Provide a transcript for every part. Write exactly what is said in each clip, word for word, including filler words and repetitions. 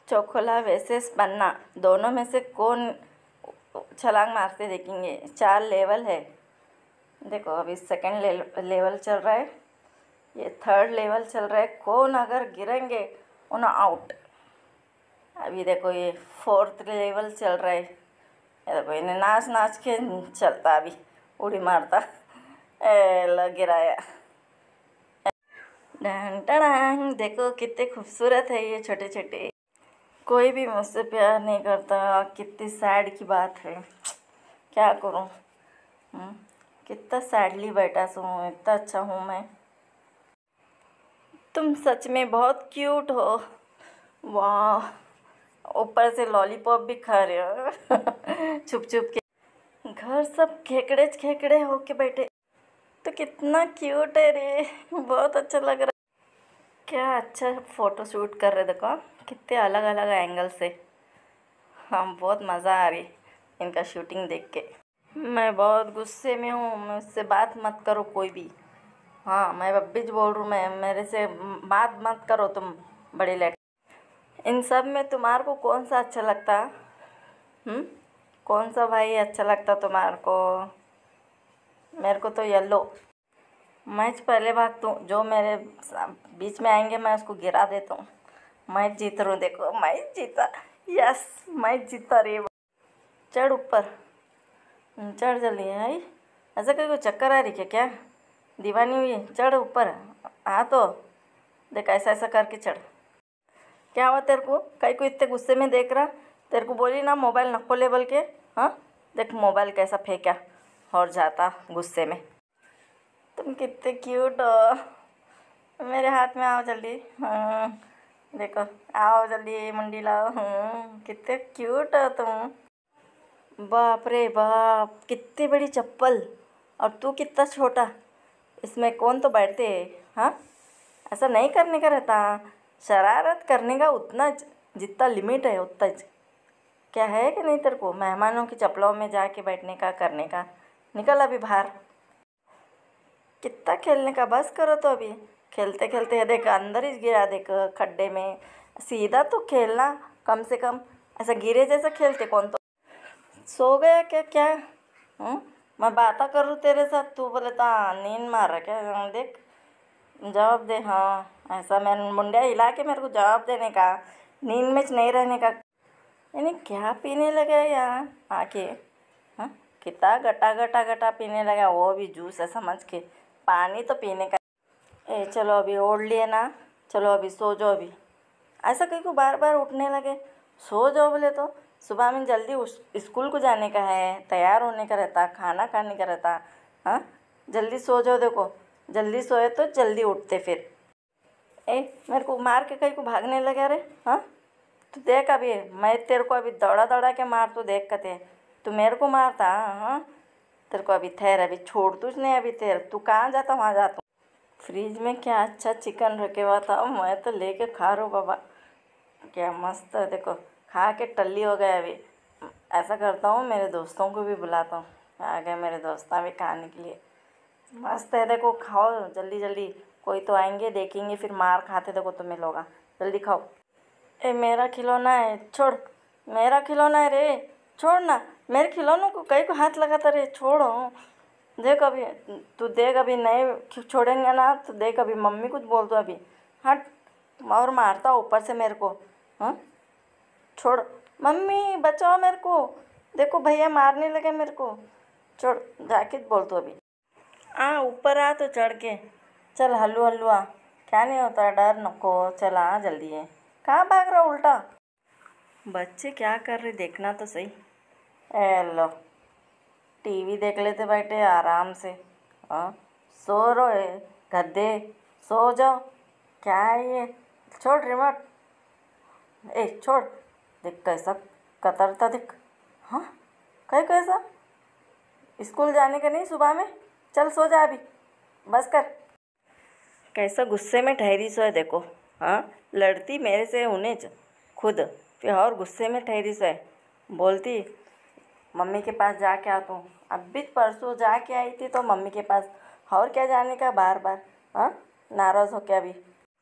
चोकोला versus बन्ना, दोनों में से कौन छलांग मारते देखेंगे। चार लेवल है, देखो अभी सेकंड ले, लेवल चल रहा है, ये थर्ड लेवल चल रहा है। कौन अगर गिरेंगे उन्हें आउट। अभी देखो ये फोर्थ लेवल चल रहा है, ये देखो इन्हें नाच नाच के चलता, अभी उड़ी मारता, ए लो गिराया। डन डन, देखो कितने खूबसूरत है ये छोटे छोटे। कोई भी मुझसे प्यार नहीं करता, कितनी सैड की बात है। क्या करूं, हम्म, कितना सैडली बैठा हूँ, इतना अच्छा हूँ मैं। तुम सच में बहुत क्यूट हो, वाह। ऊपर से लॉलीपॉप भी खा रहे हो छुप छुप के। घर सब खेकड़े खेकड़े होके बैठे, तो कितना क्यूट है रे, बहुत अच्छा लग रहा है। क्या अच्छा फ़ोटो शूट कर रहे, देखो कितने अलग अलग एंगल से। हाँ, बहुत मज़ा आ रही इनका शूटिंग देख के। मैं बहुत गुस्से में हूँ, मुझसे बात मत करो कोई भी। हाँ, मैं अब भी बोल रही हूँ, मैं मेरे से बात मत करो तुम, बड़ी लेट। इन सब में तुम्हारे को कौन सा अच्छा लगता? हम्म, कौन सा भाई अच्छा लगता तुम्हारे को? मेरे को तो येलो। मैच पहले भागता हूँ, जो मेरे बीच में आएंगे मैं उसको गिरा देता हूँ। मैच जीत रहा हूँ, देखो मैच जीता, यस मैच जीता रे। चढ़ ऊपर, चढ़ जल्दी है। ऐसा कोई चक्कर आ रही क्या क्या, दीवानी हुई? चढ़ ऊपर, हाँ तो देख ऐसा ऐसा करके चढ़। क्या हुआ तेरे को, कहीं को इतने गुस्से में देख रहा? तेरे को बोली ना मोबाइल नको ले बोल के, हाँ देख मोबाइल कैसा फेंका और जाता गुस्से में। तुम कितने क्यूट हो, मेरे हाथ में आओ जल्दी। हाँ देखो, आओ जल्दी मुंडी लाओ। हम्म, कितने क्यूट हो तुम। बाप रे बाप, कितनी बड़ी चप्पल, और तू कितना छोटा, इसमें कौन तो बैठते हैं? हाँ, ऐसा नहीं करने का रहता, शरारत करने का उतना जितना लिमिट है उतना। क्या है कि नहीं तेरे को मेहमानों की चप्पलों में जाके बैठने का, करने का? निकल अभी बाहर। कितना खेलने का, बस करो तो। अभी खेलते खेलते है देख अंदर ही गिरा, देख खड्डे में। सीधा तो खेलना कम से कम, ऐसा गिरे जैसा खेलते कौन तो। सो गया क्या क्या? हम्म, मैं बात कर रही तेरे साथ, तू बोले तो नींद मार रहा क्या? देख जवाब दे। हाँ, ऐसा मैं मुंडिया हिला के मेरे को जवाब देने का, नींद में नहीं रहने का। यानी क्या पीने लगा यार आके? हाँ, कितना गटा गटा गटा पीने लगा, वो भी जूस है समझ के, पानी तो पीने का। ए चलो अभी ओढ़ लिए ना, चलो अभी सो जाओ अभी। ऐसा कहीं को बार बार उठने लगे, सो जाओ बोले तो। सुबह में जल्दी उस स्कूल को जाने का है, तैयार होने का रहता, खाना खाने का रहता। हाँ, जल्दी सो जाओ, देखो जल्दी सोए तो जल्दी उठते फिर। ए मेरे को मार के कहीं को भागने लगा रे? हाँ, तू देख अभी मैं तेरे को अभी दौड़ा दौड़ा के मार, तू देख कते तू मेरे को मारता। हाँ, तेरे को अभी ठहर, अभी छोड़ तुझ नहीं, अभी तेरे तू कहाँ जाता वहाँ जाता। फ्रिज में क्या अच्छा चिकन रखे हुआ था, मैं तो लेके खा रहा हूँ बाबा, क्या मस्त है। देखो खा के टल्ली हो गया अभी। ऐसा करता हूँ, मेरे दोस्तों को भी बुलाता हूँ, आ गए मेरे दोस्त भी खाने के लिए। मस्त है, देखो खाओ जल्दी जल्दी, कोई तो आएंगे देखेंगे फिर मार खाते, देखो तुम्हें लोग, जल्दी खाओ। ए मेरा खिलौना है, छोड़, मेरा खिलौना है रे, छोड़ ना। मेरे खिलौनों को कहीं को हाथ लगाता रे, छोड़ो। देख अभी, तू देख अभी नहीं छोड़ेंगे ना तो देख अभी मम्मी कुछ बोल दो अभी, हट। और मारता ऊपर से मेरे को। हाँ, छोड़, मम्मी बचाओ मेरे को, देखो भैया मारने लगे मेरे को, छोड़, जाके बोल दो अभी। आ ऊपर आ तो चढ़ के, चल हल्लू हल्लू आ, क्या नहीं होता, डर नको, चल आ जल्दी है। कहाँ भाग रहा उल्टा? बच्चे क्या कर रहे देखना तो सही। ए लो, टीवी देख लेते बैठे आराम से। हाँ, सो रहे गद्दे, सो जाओ। क्या है ये, छोड़ रिमोट, ए छोड़। देख कैसा कतरता, देख। हाँ, कहीं कैसा, स्कूल जाने का नहीं सुबह में, चल सो जा अभी, बस कर। कैसा गुस्से में ठहरी सो है देखो। हाँ, लड़ती मेरे से उन्हें खुद, फिर और गुस्से में ठहरी सो है, बोलती मम्मी के पास जाके आता हूँ। अब भी परसों जाके आई थी तो मम्मी के पास, और क्या जाने का बार बार। हाँ, नाराज़ हो क्या अभी?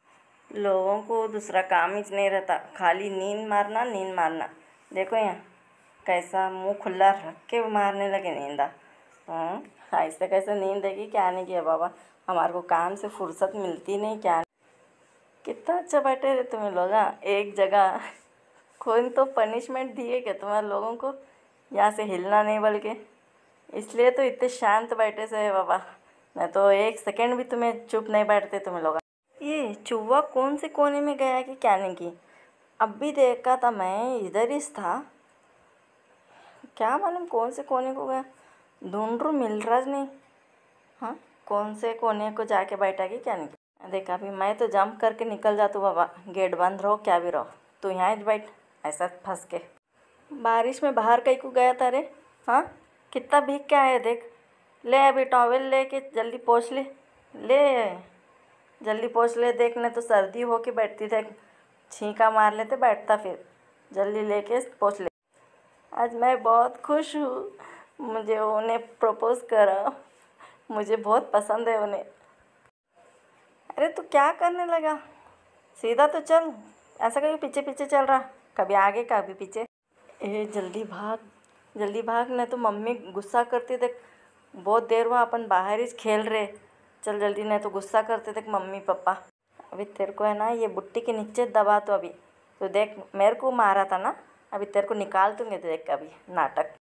लोगों को दूसरा काम ही नहीं रहता, खाली नींद मारना नींद मारना। देखो यहाँ कैसा मुंह खुला रख के मारने लगे नींदा। हाँ, ऐसे कैसे नींद देगी, क्या नहीं किया बाबा, हमारे को काम से फुर्सत मिलती नहीं क्या। कितना अच्छा बैठे रहे तुम्हें लोग, हाँ एक जगह। कोई तो पनिशमेंट दिए क्या तुम्हारे लोगों को, यहाँ से हिलना नहीं बोल के, इसलिए तो इतने शांत बैठे से है बाबा, नहीं तो एक सेकंड भी तुम्हें चुप नहीं बैठते तुम्हें लोग। ये चूहा कौन से कोने में गया कि क्या नहीं की, अब भी देखा था मैं, इधर ही था, क्या मालूम कौन से कोने को गया, ढूंढ रू मिल रहा नहीं। हाँ, कौन से कोने को जाके बैठा कि क्या नहीं। देखा अभी मैं तो जंप करके निकल जाता हूँ बाबा, गेट बंद रहो क्या भी रहो, तू यहाँ ही बैठ ऐसा फंस के। बारिश में बाहर कहीं को गया था रे, हाँ कितना भीग के आया देख, ले अभी टॉवेल ले के जल्दी पोंछ ले, ले जल्दी पोंछ ले, देखने तो सर्दी हो के बैठती थे, छींका मार लेते बैठता, फिर जल्दी लेके पोंछ ले। आज मैं बहुत खुश हूँ, मुझे उन्हें प्रपोज़ करा, मुझे बहुत पसंद है उन्हें। अरे तू क्या करने लगा, सीधा तो चल, ऐसा कभी पीछे पीछे चल रहा, कभी आगे कभी पीछे। ए जल्दी भाग, जल्दी भाग, नहीं तो मम्मी गुस्सा करती देख, बहुत देर हुआ अपन बाहर ही खेल रहे, चल जल्दी नहीं तो गुस्सा करते देख मम्मी पापा। अभी तेरे को है ना ये बुट्टी के नीचे दबा, तो अभी तो देख मेरे को मारा था ना, अभी तेरे को निकाल दूँगे, देख अभी नाटक।